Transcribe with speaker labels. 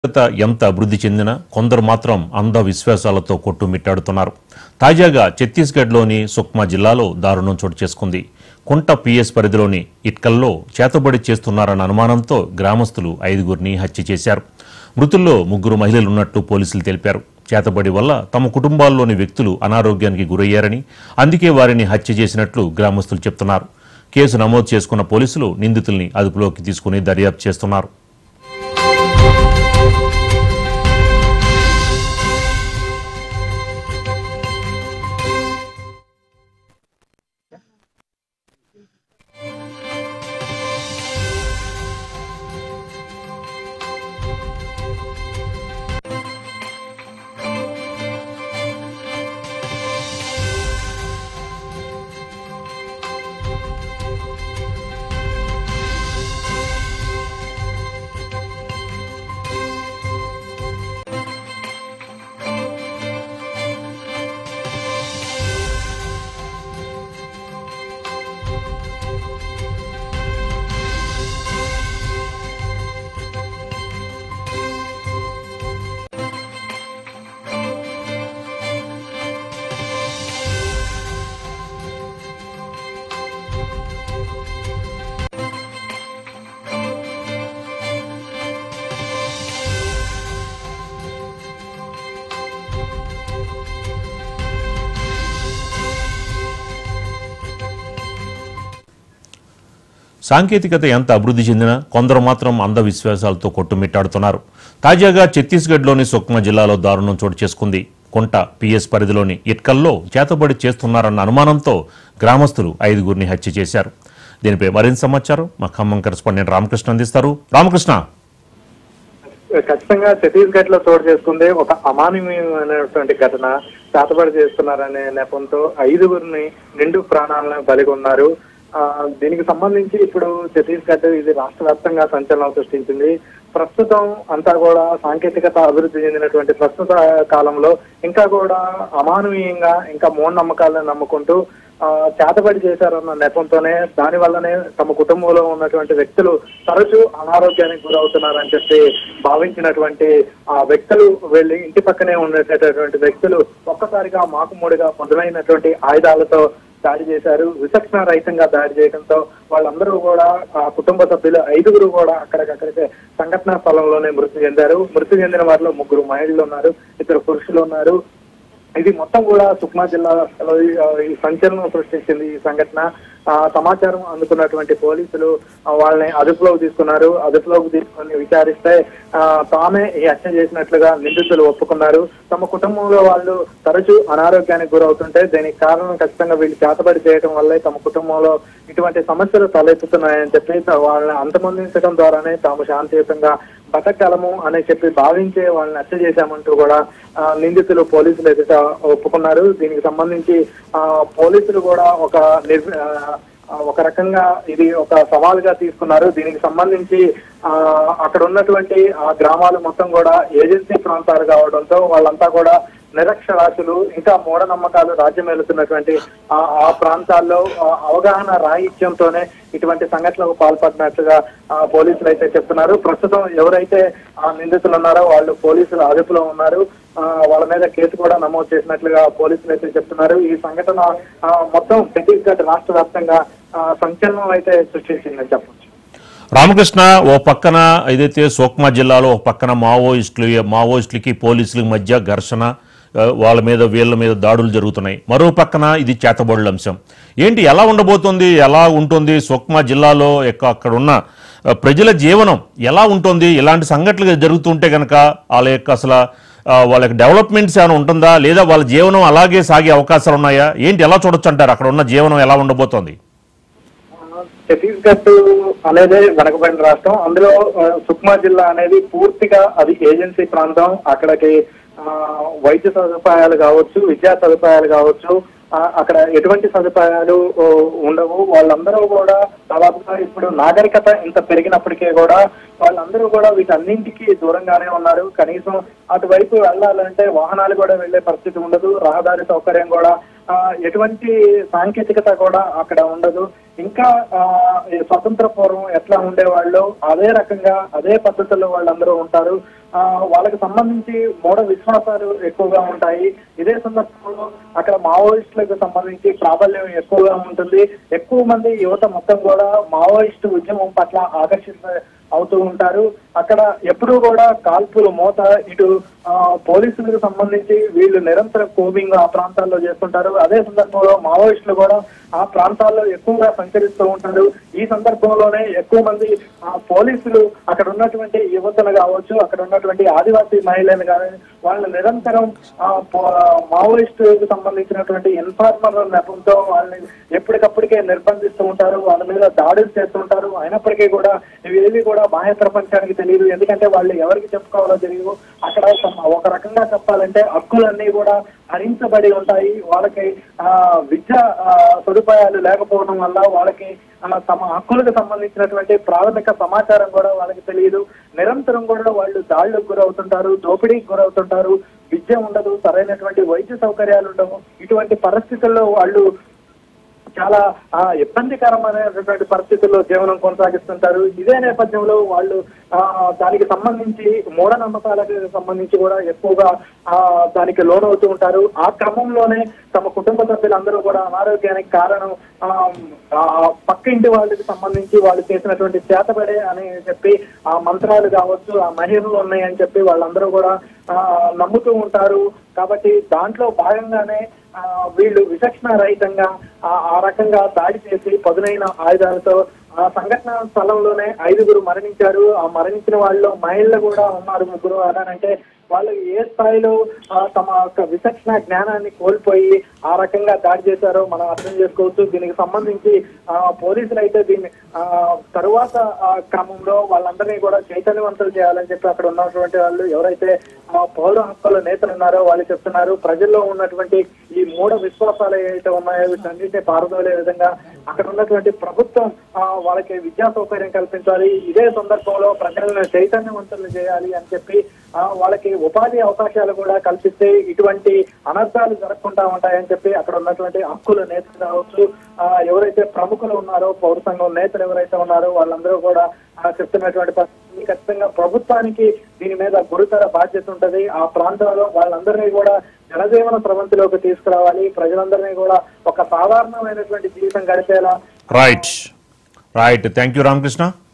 Speaker 1: ఎంత అభివృద్ధి చెందినా కొందరు మాత్రం అంధ విశ్వాసాలతో కొట్టుమిట్టాడుతున్నారు. తాజాగా ఛత్తీస్గఢ్లోని సుక్మా జిల్లాలో దారుణం చోటు చేసుకుంది. కుంట పిఎస్ పరిధిలోని ఇట్కల్లో చేతబడి చేస్తున్నారన్న అనుమానంతో గ్రామస్తులు 5గురిని హత్య చేశారు. మృతుల్లో 3 మహిళలున్నట్టు పోలీసులు తెలిపారు. చేతబడి వల్ల తమ కుటుంబాల్లోని వ్యక్తులు అనారోగ్యానికి గురయ్యారని, అందుకే వారిని హత్య చేసినట్లు గ్రామస్తులు చెప్తున్నారు. కేసు నమోదు చేసుకున్న పోలీసులు నిందితుల్ని అదుపులోకి తీసుకుని దర్యాప్తు చేస్తున్నారు. సాంకేతికత ఎంత అభివృద్ధి చెందినా కొందరు మాత్రం అంధ విశ్వాసాలతో కొట్టుమిట్టాడుతున్నారు. తాజాగా ఛత్తీస్గఢ్లోని సుక్మా జిల్లాలో దారుణం చోటు చేసుకుంది. కుంట పిఎస్ పరిధిలోని ఇట్కల్లో చేతబడి చేస్తున్నారన్న అనుమానంతో గ్రామస్తులు 5గురిని హత్య చేశారు. దీనిపై మరింత సమాచారం మా ఖమ్మం కరెస్పాండెంట్ రామకృష్ణ అందిస్తారు. రామకృష్ణ,
Speaker 2: ఖచ్చితంగా ఛత్తీస్గఢ్ లో చోటు చేసుకుంది ఒక అమానవీయమైనటువంటి ఘటన. చేతబడి చేస్తున్నారనే నెపంతో 5గురిని నిండు ప్రాణాలను బలిగొన్నారు. దీనికి సంబంధించి ఇప్పుడు ఛత్తీస్గఢ్ ఇది రాష్ట్ర వ్యాప్తంగా సంచలనం సృష్టించింది. ప్రస్తుతం అంతా కూడా సాంకేతికత అభివృద్ధి చెందినటువంటి ప్రస్తుత కాలంలో ఇంకా కూడా అమానవీయంగా ఇంకా మూఢనమ్మకాలను నమ్ముకుంటూ చేతబడి చేశారన్న నెపంతోనే దాని వల్లనే తమ కుటుంబంలో ఉన్నటువంటి వ్యక్తులు తరచూ అనారోగ్యానికి గురవుతున్నారని చెప్పి భావించినటువంటి ఆ వ్యక్తులు వెళ్లి ఇంటి పక్కనే ఉండేటటువంటి వ్యక్తులు ఒక్కసారిగా మాకుమూడిగా మొదలైనటువంటి ఆయుధాలతో దాడి చేశారు. విచక్షణ రహితంగా దాడి చేయడంతో వాళ్ళందరూ కూడా ఆ కుటుంబ సభ్యులు 5గురు కూడా అక్కడికక్కడికే సంఘటనా స్థలంలోనే మృతి చెందారు. మృతి చెందిన వారిలో 3 మహిళలు ఉన్నారు, 2 పురుషులు ఉన్నారు. ఇది మొత్తం కూడా సుక్మా జిల్లాలో ఈ సంచలనం సృష్టించింది ఈ సంఘటన. సమాచారం అందుకున్నటువంటి పోలీసులు వాళ్ళని అదుపులోకి తీసుకున్నారు. అదుపులోకి తీసుకుని విచారిస్తే తామే ఈ హత్య చేసినట్లుగా నిందితులు ఒప్పుకున్నారు. తమ కుటుంబంలో వాళ్ళు తరచూ అనారోగ్యానికి గురవుతుంటే దీనికి కారణం ఖచ్చితంగా వీళ్ళు చేతబడి చేయడం వల్లే తమ కుటుంబంలో ఇటువంటి సమస్యలు తలెత్తుతున్నాయని చెప్పి వాళ్ళని అంతమొందించడం ద్వారానే తాము శాంతియుతంగా బతకగలము అని చెప్పి భావించే వాళ్ళని హత్య చేశామంటూ కూడా నిందితులు పోలీసులు ఎదుట ఒప్పుకున్నారు. దీనికి సంబంధించి పోలీసులు కూడా ఒక రకంగా ఇది ఒక సవాలుగా తీసుకున్నారు. దీనికి సంబంధించి అక్కడ ఉన్నటువంటి ఆ గ్రామాలు మొత్తం కూడా ఏజెన్సీ ప్రాంతాలు కావడంతో వాళ్ళంతా కూడా నిరక్షరాస్యులు, ఇంకా మూఢనమ్మకాలు రాజ్యం వెళుతున్నటువంటి ఆ ప్రాంతాల్లో అవగాహన రాహిత్యంతోనే ఇటువంటి సంఘటనలకు పాల్పడినట్లుగా పోలీసులు అయితే చెప్తున్నారు. ప్రస్తుతం ఎవరైతే ఆ నిందితులు ఉన్నారో వాళ్ళు పోలీసులు అదుపులో ఉన్నారు. వాళ్ళ మీద కేసు కూడా నమోదు చేసినట్లుగా పోలీసులు అయితే చెప్తున్నారు. ఈ సంఘటన మొత్తం ఛత్తీస్గఢ్ రాష్ట్ర వ్యాప్తంగా సంచలనం అయితే సృష్టించిందని చెప్పచ్చు.
Speaker 1: రామకృష్ణ, ఓ పక్కన ఏదైతే సుక్మా జిల్లాలో ఒక పక్కన మావోయిస్టులకి పోలీసులకి మధ్య ఘర్షణ, వీళ్ళ మీద దాడులు జరుగుతున్నాయి. మరో పక్కన ఇది చేతబడుల అంశం. ఏంటి, ఎలా ఉండబోతుంది, ఎలా ఉంటుంది సుక్మా జిల్లాలో అక్కడ ఉన్న ప్రజల జీవనం ఎలా ఉంటుంది? ఇలాంటి సంఘటనలు జరుగుతుంటే కనుక వాళ్ళ యొక్క డెవలప్మెంట్స్ ఏమైనా ఉంటుందా, లేదా వాళ్ళ జీవనం అలాగే సాగే అవకాశాలు ఉన్నాయా? ఏంటి, ఎలా చూడొచ్చు అంటారు? అక్కడ ఉన్న జీవనం ఎలా ఉండబోతోంది?
Speaker 2: ఛత్తీస్గఢ్ అనేది వెనకబడిన రాష్ట్రం. అందులో సుక్మా జిల్లా అనేది పూర్తిగా అది ఏజెన్సీ ప్రాంతం. అక్కడికి వైద్య సదుపాయాలు కావచ్చు, విద్యా సదుపాయాలు కావచ్చు, అక్కడ ఎటువంటి సదుపాయాలు ఉండవు. వాళ్ళందరూ కూడా దాదాపుగా ఇప్పుడు నాగరికత ఇంత పెరిగినప్పటికీ కూడా వాళ్ళందరూ కూడా వీటన్నింటికి దూరంగానే ఉన్నారు. కనీసం అటువైపు వెళ్ళాలంటే వాహనాలు కూడా వెళ్లే పరిస్థితి ఉండదు. రహదారి సౌకర్యం కూడా ఎటువంటి సాంకేతికత కూడా అక్కడ ఉండదు. ఇంకా ఈ స్వతంత్ర పూర్వం ఎట్లా ఉండేవాళ్ళు అదే రకంగా అదే పద్ధతుల్లో వాళ్ళందరూ ఉంటారు. వాళ్ళకి సంబంధించి మూఢ విశ్వాసాలు ఎక్కువగా ఉంటాయి. ఇదే సందర్భంలో అక్కడ మావోయిస్టులకు సంబంధించి ప్రాబల్యం ఎక్కువగా ఉంటుంది. ఎక్కువ మంది యువత మొత్తం కూడా మావోయిస్టు ఉద్యమం పట్ల అవుతూ ఉంటారు. అక్కడ ఎప్పుడూ కూడా కాల్పులు మోత ఇటు పోలీసులకు సంబంధించి వీళ్ళు నిరంతరం కోబింగ్ ఆ ప్రాంతాల్లో చేస్తుంటారు. అదే సందర్భంలో మావోయిస్టులు కూడా ఆ ప్రాంతాల్లో ఎక్కువగా సంచరిస్తూ ఉంటారు. ఈ సందర్భంలోనే ఎక్కువ మంది పోలీసులు అక్కడ ఉన్నటువంటి యువతలు కావచ్చు, అక్కడ ఉన్నటువంటి ఆదివాసీ మహిళలు కానీ వాళ్ళు నిరంతరం మావోయిస్టులకు సంబంధించినటువంటి ఇన్ఫార్మర్ నెపంతో వాళ్ళని ఎప్పటికప్పటికే నిర్బంధిస్తూ ఉంటారు, వాళ్ళ మీద దాడులు చేస్తుంటారు. అయినప్పటికీ కూడా ఇవేవి కూడా బాహ్య ప్రపంచానికి తెలియదు. ఎందుకంటే వాళ్ళు ఎవరికి చెప్పుకోవాలో తెలియదు. అక్కడ ఒక రకంగా చెప్పాలంటే హక్కులన్నీ కూడా హరించబడి ఉంటాయి. వాళ్ళకి విద్య సదుపాయాలు లేకపోవడం వల్ల వాళ్ళకి తమ హక్కులకు సంబంధించినటువంటి ప్రాథమిక సమాచారం కూడా వాళ్ళకి తెలియదు. నిరంతరం కూడా వాళ్ళు దాడులకు గురవుతుంటారు, దోపిడీకి గురవుతుంటారు. విద్య ఉండదు, సరైనటువంటి వైద్య సౌకర్యాలు ఉండవు. ఇటువంటి పరిస్థితుల్లో వాళ్ళు చాలా ఇబ్బందికరమైనటువంటి పరిస్థితుల్లో జీవనం కొనసాగిస్తుంటారు. ఇదే నేపథ్యంలో వాళ్ళు దానికి సంబంధించి మూఢనమ్మకాలకు సంబంధించి కూడా ఎక్కువగా దానికి లోనవుతూ ఉంటారు. ఆ క్రమంలోనే తమ కుటుంబ సభ్యులందరూ కూడా అనారోగ్యానికి కారణం పక్క ఇంటి వాళ్ళకి సంబంధించి వాళ్ళు చేసినటువంటి చేతబడే అని చెప్పి ఆ మంత్రాలు కావచ్చు, ఆ మహిమలు ఉన్నాయని చెప్పి వాళ్ళందరూ కూడా నమ్ముతూ ఉంటారు. కాబట్టి దాంట్లో భాగంగానే వీళ్ళు విచక్షణ రహితంగా ఆ రకంగా దాడి చేసి పదునైన ఆయుధాలతో ఆ సంఘటన స్థలంలోనే 5గురు మరణించారు. ఆ మరణించిన వాళ్ళలో మహిళలు కూడా ఉన్నారు 3. అలానంటే వాళ్ళు ఏ స్థాయిలో తమ యొక్క విచక్షణ జ్ఞానాన్ని కోల్పోయి ఆ రకంగా దాడి చేశారో మనం అర్థం చేసుకోవచ్చు. దీనికి సంబంధించి పోలీసులు అయితే దీన్ని తరువాత క్రమంలో వాళ్ళందరినీ కూడా చైతన్యవంతులు చేయాలని చెప్పి అక్కడ ఉన్నటువంటి వాళ్ళు ఎవరైతే పౌర హక్కుల నేతలు ఉన్నారో వాళ్ళు చెప్తున్నారు. ప్రజల్లో ఉన్నటువంటి ఈ మూఢ విశ్వాసాలు ఏవైతే ఉన్నాయో వీటన్నిటిని పారదోలే విధంగా అక్కడ ఉన్నటువంటి ప్రభుత్వం వాళ్ళకి విద్యా సౌకర్యం కల్పించాలి. ఇదే సందర్భంలో ప్రజలను చైతన్యవంతులు చేయాలి అని చెప్పి వాళ్ళకి ఉపాధి అవకాశాలు కూడా కల్పిస్తే ఇటువంటి అనర్థాలు జరగకుండా ఉంటాయని చెప్పి అక్కడ ఉన్నటువంటి హక్కుల నేతలు కావచ్చు, ఎవరైతే ప్రముఖులు ఉన్నారో పౌర సంఘం నేతలు ఎవరైతే ఉన్నారో వాళ్ళందరూ కూడా చెప్తున్నటువంటి పరిస్థితి ఖచ్చితంగా ప్రభుత్వానికి దీని మీద గురుతర బాధ్యత ఉంటది. ఆ ప్రాంతాల్లో వాళ్ళందరినీ కూడా జనజీవన స్రవంతిలోకి తీసుకురావాలి. ప్రజలందరినీ కూడా ఒక సాధారణమైనటువంటి జీవితం గడిపేలా.
Speaker 1: Right thank you Ramakrishna.